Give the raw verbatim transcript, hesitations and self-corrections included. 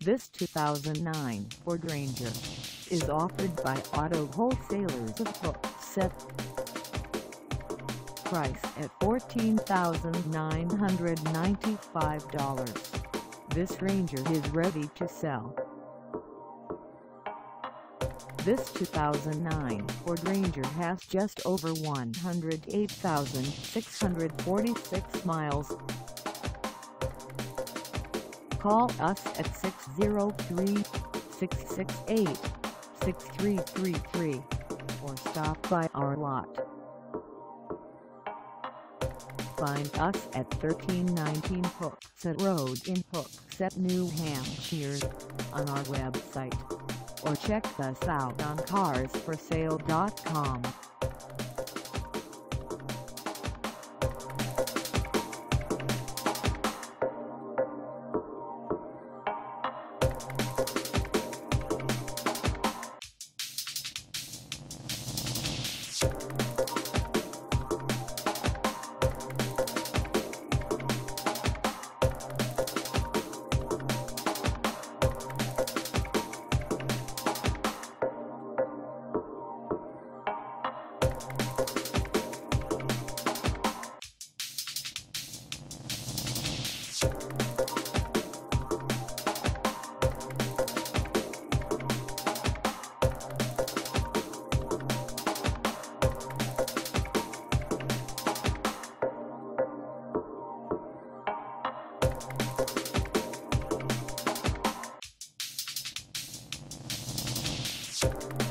This two thousand nine Ford Ranger is offered by Auto Wholesalers of Hookset. Price at fourteen thousand nine hundred ninety-five dollars. This Ranger is ready to sell. This two thousand nine Ford Ranger has just over one hundred eight thousand six hundred forty-six miles. Call us at six oh three, six six eight, six three three three or stop by our lot. Find us at thirteen nineteen Hookset Road in Hooksett, New Hampshire on our website, or check us out on cars for sale dot com. You